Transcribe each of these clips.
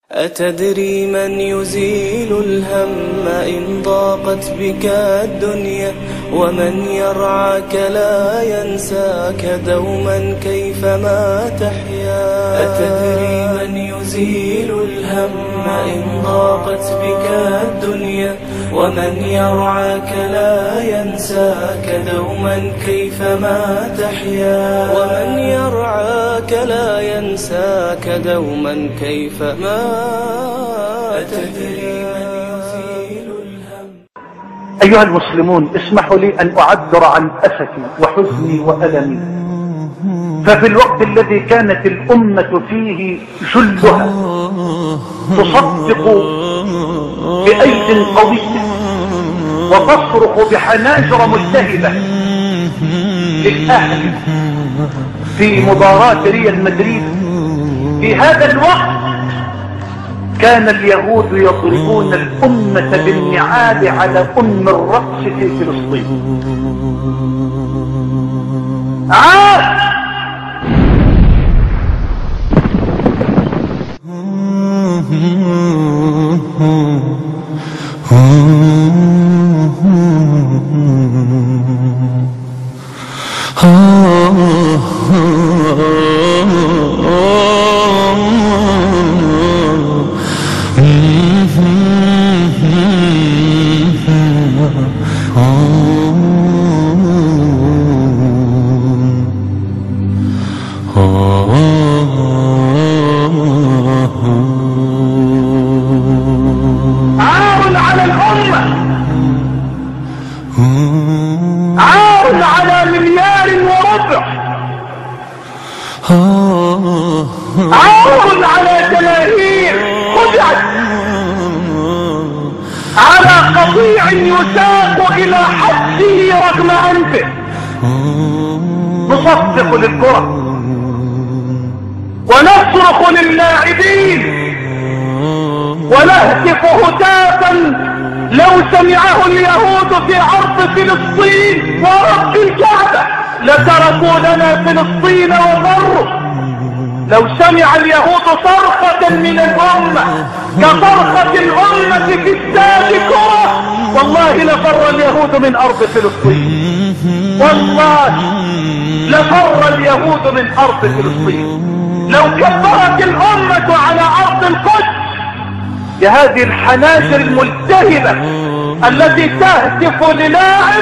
أتدري من يزيل الهم إن ضاقت بك الدنيا، ومن يرعاك لا ينساك دوما كيفما تحيا. أتدري من يزيل الهم إن ضاقت بك الدنيا، ومن يرعاك لا ينساك دوما كيفما تحيا. ومن يرعاك لا ينساك دوما كيفما. أتدري من يزيل الهم. أيها المسلمون، اسمحوا لي أن أعبر عن أسفي وحزني وألمي. ففي الوقت الذي كانت الأمة فيه جلها تصدق بأيد قوية وتصرخ بحناجر ملتهبة للأهل في مباراة ريال مدريد، في هذا الوقت كان اليهود يضربون الأمة بالنعال على الرقص في فلسطين. عاد عار على مليار وربع، عار على جماهير خدعت على قطيع يساق الى حبسه رغم انفه. نصفق للكرة ونصرخ للاعبين ونهتف هتافا لو سمعه اليهود في عرض فلسطين ورب الكعبة لتركوا لنا فلسطين وضروا. لو سمع اليهود صرخة من الأمة كصرخة الأمة في استاد كرة، والله لفر اليهود من أرض فلسطين، والله لفر اليهود من أرض فلسطين. لو كبرت الأمة على أرض القدس بهذه الحناجر الملتهبة التي تهتف للاعب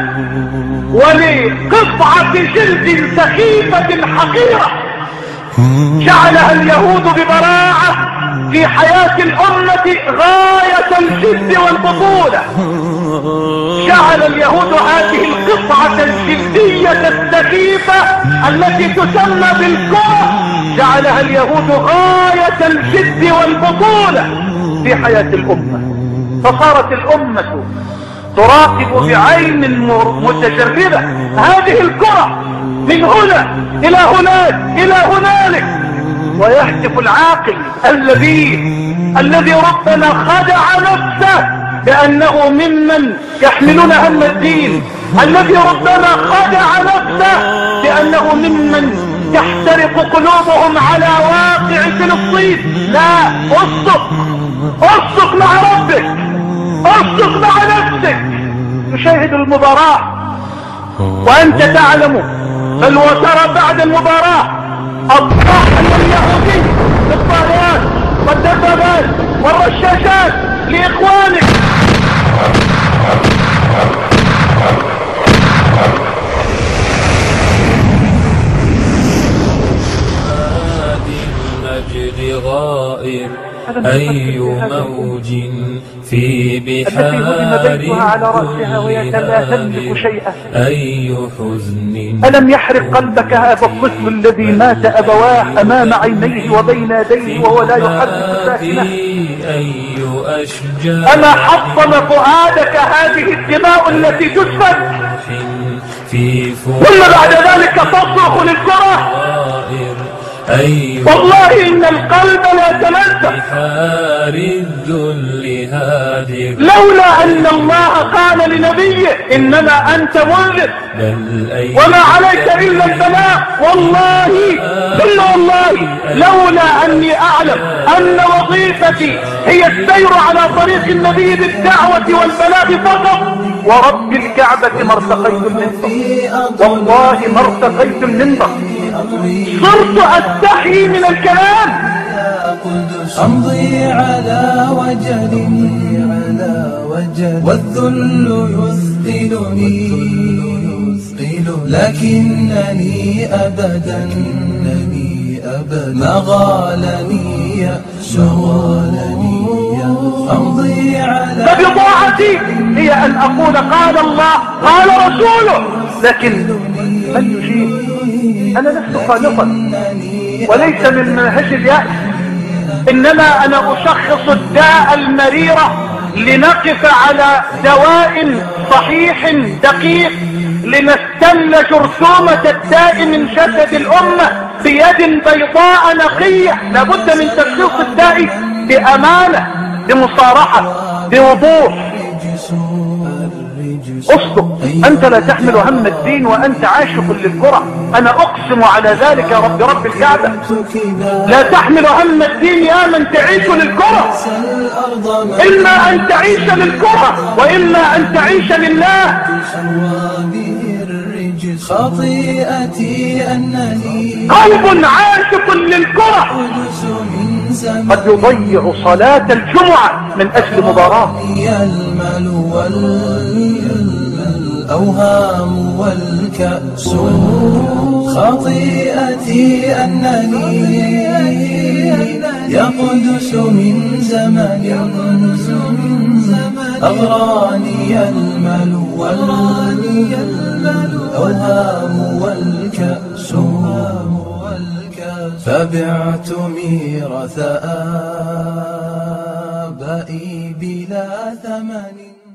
ولقطعة جلد سخيفة حقيرة جعلها اليهود ببراعة في حياة الأمة غاية الجد والبطولة. جعل اليهود هذه القطعة الجلدية السخيفة التي تسمى بالكرة، جعلها اليهود غاية الجد والبطولة في حياة الأمة. فصارت الأمة تراقب بعين متجردة هذه الكرة من هنا إلى هناك إلى هنالك، ويهتف العاقل الذي ربما خدع نفسه بأنه ممن يحملون هم الدين، الذي ربما خدع نفسه بأنه ممن تحترق قلوبهم على واقع فلسطين. لا، اصدق مع ربك، اصدق مع نفسك. تشاهد المباراة وأنت تعلم، بل وترى بعد المباراة الطاحن اليهودي بالطائرات والدبابات والرشاشات لإخوانك. المجد غائر أي موج في بحار الدنيا على رأسها وهي لا تملك شيئا. أي حزن ألم يحرق قلبك هذا الطفل الذي مات أبواه أمام عينيه وبين يديه وهو لا يحرك ساكنه؟ أي أشجار أما حطم فؤادك هذه الدماء التي تسفك؟ ثم بعد ذلك تصرخ للكرة والله إن القلب لا يتلذذ بحار الذل هادر، لولا أن الله قال لنبيه إنما أنت منذر وما عليك إلا البلاغ. والله ثم والله لولا أني أعلم أن وظيفتي هي السير على طريق النبي بالدعوة والبلاغ فقط، ورب الكعبة ما ارتقيت المنبر، والله ما ارتقيت المنبر، صرت أستحي من الكلام. أمضي على وجل والذل يثقلني، لكنني أبدا ما غالني يأس. أمضي على فبضاعتي هي أن أقول قال الله قال رسوله، لكن من يجيب؟ أنا لست خالقا وليس من منهج اليأس، إنما أنا أشخص الداء المريرة لنقف على دواء صحيح دقيق، لنستل جرثومة الداء من جسد الأمة بيد بيضاء نقية. لابد من تشخيص الداء بأمانة، بمصارحة، بوضوح. اصدق، أنت لا تحمل هم الدين وأنت عاشق للكرة، أنا أقسم على ذلك يا رب الكعبة. لا تحمل هم الدين يا من تعيش للكرة، إما أن تعيش للكرة وإما أن تعيش لله. خطيئتي أنني قلب عاشق للكرة قد يضيع صلاة الجمعة من أجل مباراة. المال والأوهام والكأس، خطيئتي أنني يا قدس من زمن أغراني المال والأوهام والكأس، فبعت ميراث آبائي بلا ثمن.